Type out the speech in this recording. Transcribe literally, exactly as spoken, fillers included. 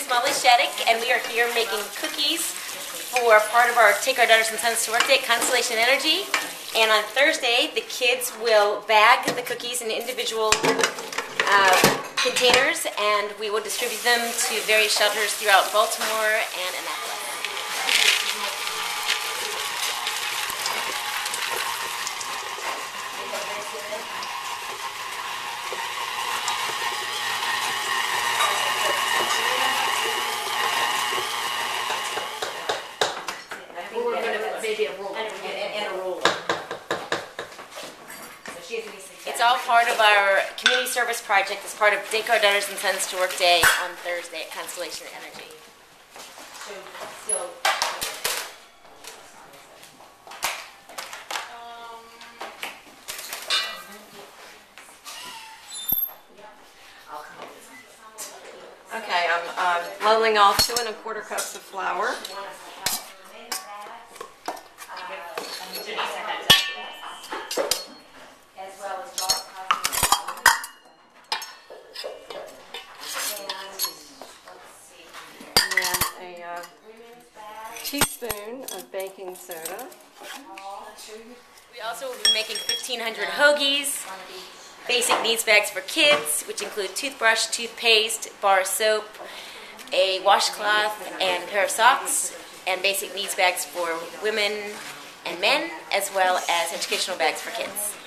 Molly Shattuck, and we are here making cookies for part of our Take Our Daughters and Sons to Work Day at Constellation Energy. And on Thursday, the kids will bag the cookies in individual uh, containers, and we will distribute them to various shelters throughout Baltimore and Annapolis. We're going to maybe a roll. And, and, and a roller. It's all part of our community service project as part of Take Our Daughters and Sons to Work Day on Thursday at Constellation Energy. So, so, Okay, I'm uh, leveling off two and a quarter cups of flour. Teaspoon of baking soda. We also will be making fifteen hundred hoagies, basic needs bags for kids, which include toothbrush, toothpaste, bar soap, a washcloth, and a pair of socks, and basic needs bags for women and men, as well as educational bags for kids.